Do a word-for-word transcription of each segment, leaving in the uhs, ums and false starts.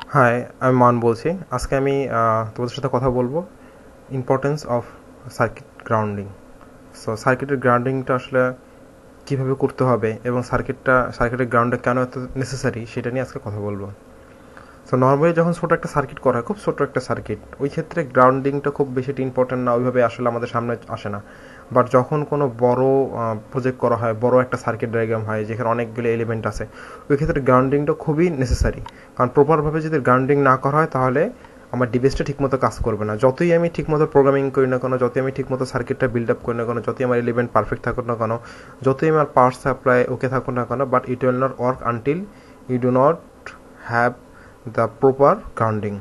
High, আমি মান বলছি। আজকে আমি আহ, তোমাদের সাথে কথা বলবো importance of circuit grounding. So সার্কিটের গ্রাউন্ডিংটা আসলে কীভাবে করতে হবে এবং সার্কিটটা সার্কিটের গ্রাউন্ডে কেন এত নেসেসারি সেটা নিয়ে আজকে কথা বলবো। সো নর্মালি যখন ছোটো একটা সার্কিট করা হয়, খুব ছোটো একটা সার্কিট, ওই ক্ষেত্রে গ্রাউন্ডিংটা খুব বেশি ইম্পর্টেন্ট না, ওইভাবে আসলে আমাদের সামনে আসে না। বাট যখন কোনো বড় প্রজেক্ট করা হয়, বড় একটা সার্কিট ডায়াগ্রাম হয় যেখানে অনেকগুলো এলিমেন্ট আছে, ওই ক্ষেত্রে গ্রাউন্ডিংটা খুবই নেসেসারি। কারণ প্রপারভাবে যদি গ্রাউন্ডিং না করা হয় তাহলে আমার ডিভাইসটা ঠিকমতো কাজ করবে না। যতই আমি ঠিকমতো প্রোগ্রামিং করি না কেন, যতই আমি ঠিকমতো সার্কিটটা বিল্ড আপ করি না কেন, যতই আমার এলিমেন্ট পারফেক্ট থাকুক না কেন, যতই আমার পাওয়ার সাপ্লাই ওকে থাকুক না কেন, but it will not work until you do not have the proper grounding.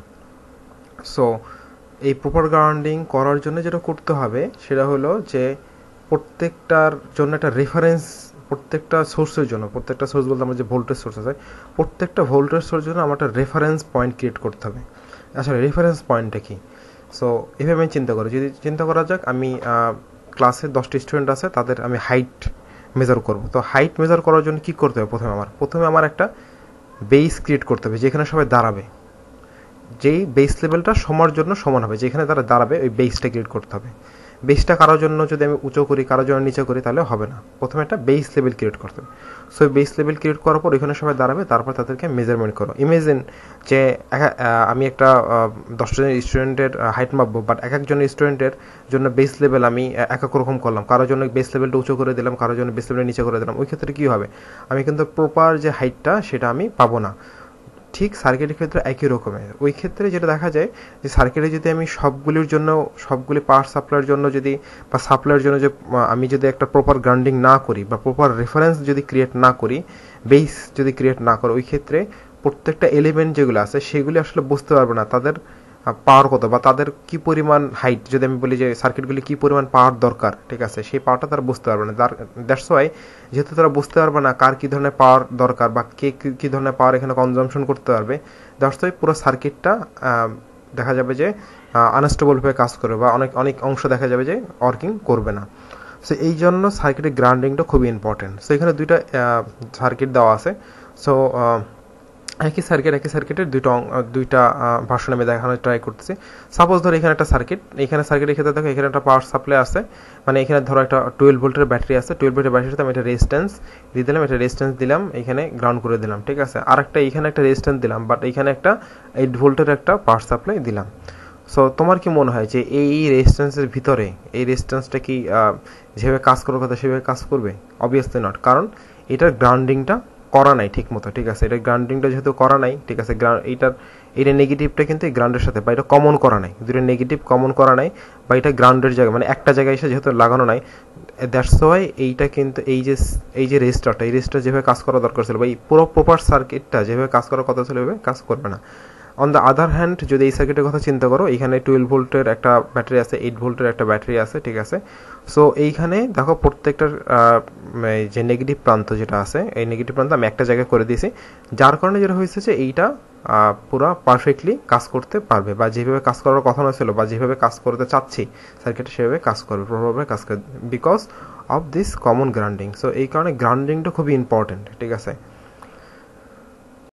So এই প্রপার গ্রাউন্ডিং করার জন্য যেটা করতে হবে সেটা হলো যে প্রত্যেকটার জন্য একটা রেফারেন্স, প্রত্যেকটা সোর্সের জন্য, প্রত্যেকটা সোর্স বলতে আমার যে ভোল্টেজ সোর্স আছে, প্রত্যেকটা ভোল্টেজ সোর্সের জন্য আমার একটা রেফারেন্স পয়েন্ট ক্রিয়েট করতে হবে। আসলে রেফারেন্স পয়েন্টটা কি? সো এভাবে আমি চিন্তা করি, যদি চিন্তা করা যাক আমি ক্লাসে দশটি স্টুডেন্ট আছে, তাদের আমি হাইট মেজার করব। তো হাইট মেজার করার জন্য কী করতে হবে? প্রথমে আমার প্রথমে আমার একটা বেস ক্রিয়েট করতে হবে যেখানে সবাই দাঁড়াবে, যেই বেস লেভেলটা সবার জন্য সমান হবে, যেখানে তারা দাঁড়াবে ওই বেসটা ক্রিয়েট করতে হবে। বেসটা কারোর জন্য যদি আমি উঁচু করি, কারোর জন্য নিচে করি, তাহলে হবে না। প্রথমে একটা বেস লেভেল ক্রিয়েট করতে হবে। সো বেস লেভেল ক্রিয়েট করার পর ওইখানে সবাই দাঁড়াবে, তারপর তাদেরকে মেজারমেন্ট করো। ইমেজিন যে আমি একটা দশজন স্টুডেন্টের হাইট মাপবো, বাট এক একজন স্টুডেন্টের জন্য বেস লেভেল আমি এক এক রকম করলাম। কারোর জন্য বেস লেভেলটা উঁচু করে দিলাম, কারোর জন্য বেস লেভেলটা নিচে করে দিলাম। ওই ক্ষেত্রে কী হবে? আমি কিন্তু প্রপার যে হাইটটা সেটা আমি পাবো না। ঠিক সার্কিটের ক্ষেত্রে একই রকমের। ওই ক্ষেত্রে যেটা দেখা যায় যে সার্কিটে যদি আমি সবগুলির জন্য, সবগুলি পাওয়ার সাপ্লাইয়ের জন্য যদি, বা সাপ্লাইয়ের জন্য যে আমি যদি একটা প্রপার গ্রাউন্ডিং না করি বা প্রপার রেফারেন্স যদি ক্রিয়েট না করি, বেস যদি ক্রিয়েট না করি, ওই ক্ষেত্রে প্রত্যেকটা এলিমেন্ট যেগুলো আছে সেগুলি আসলে বুঝতে পারবে না তাদের পাওয়ার কত, বা তাদের কি পরিমাণ হাইট। যদি আমি বলি যে সার্কিটগুলি কি পরিমাণ পাওয়ার দরকার, ঠিক আছে, সেই পাওয়ারটা তারা বুঝতে পারবে না। দ্যাটস ওয়াই, যেহেতু তারা বুঝতে পারবে না কার কী ধরনের পাওয়ার দরকার বা কে কী ধরনের পাওয়ার এখানে কনজামশন করতে পারবে, দ্যাটস ওয়াই পুরো সার্কিটটা দেখা যাবে যে আনস্টেবলভাবে কাজ করবে, বা অনেক অনেক অংশ দেখা যাবে যে ওয়ার্কিং করবে না। সো এই জন্য সার্কিটের গ্রাউন্ডিংটা খুবই ইম্পর্টেন্ট। সো এখানে দুইটা সার্কিট দেওয়া আছে। সো একই সার্কিট একই সার্কিটের দুইটা দুইটা ভার্সন আমি দেখানোর ট্রাই করতেছি। সাপোজ ধরো এখানে একটা সার্কিট, এখানে সার্কিটের ক্ষেত্রে দেখো এখানে একটা পাওয়ার সাপ্লাই আছে, মানে এখানে ধরো একটা টুয়েলভ ভোল্টের ব্যাটারি আছে। টুয়েলভ ভোল্টের ব্যাটারিতে আমি একটা রেজিস্ট্যান্স দিয়ে দিলাম, একটা রেজিস্ট্যান্স দিলাম, এখানে গ্রাউন্ড করে দিলাম, ঠিক আছে। আর একটা এখানে একটা রেজিস্ট্যান্স দিলাম, বাট এখানে একটা এইট ভোল্টের একটা পাওয়ার সাপ্লাই দিলাম। সো তোমার কি মনে হয় যে এই রেজিস্ট্যান্সের ভিতরে এই রেজিস্ট্যান্সটা কি যেভাবে কাজ করার কথা সেভাবে কাজ করবে? অবভিয়াসলি নট, কারণ এটার গ্রাউন্ডিংটা করা নাই ঠিক মতো, ঠিক আছে। এটা গ্রাউন্ডিংটা যেহেতু করা নাই, ঠিক আছে, এইটার এটা নেগেটিভটা কিন্তু এই গ্রাউন্ডের সাথে, বা এটা কমন করা নাই, দুটো নেগেটিভ কমন করা নাই, বা এটা গ্রাউন্ডের জায়গায় মানে একটা জায়গায় এসে যেহেতু লাগানো নাই, দ্যাটস ওয়াই এইটা কিন্তু এই যে এই যে রেজিস্টারটা, এই রেজিস্টার যেভাবে কাজ করা দরকার ছিল, বা এই পুরো প্রপার সার্কিটটা যেভাবে কাজ করার কথা ছিল ওইভাবে কাজ করবে না। অন দ্য আদার হ্যান্ড, যদি এই সার্কিটের কথা চিন্তা করো, এখানে টুয়েলভ ভোল্টের একটা ব্যাটারি আছে, এইট ভোল্টের একটা ব্যাটারি আছে, ঠিক আছে। সো এইখানে দেখো প্রত্যেকটার যে নেগেটিভ প্রান্ত যেটা আছে, এই নেগেটিভ প্রান্ত আমি একটা জায়গায় করে দিয়েছি, যার কারণে যেটা হয়েছে যে এইটা পুরো পারফেক্টলি কাজ করতে পারবে, বা যেভাবে কাজ করার কথা নয় বা যেভাবে কাজ করতে চাচ্ছি সার্কিটে সেভাবে কাজ করবে, প্রপারভাবে কাজ করবে, because of this common grounding. So এই কারণে গ্রাউন্ডিংটা খুবই ইম্পর্টেন্ট, ঠিক আছে।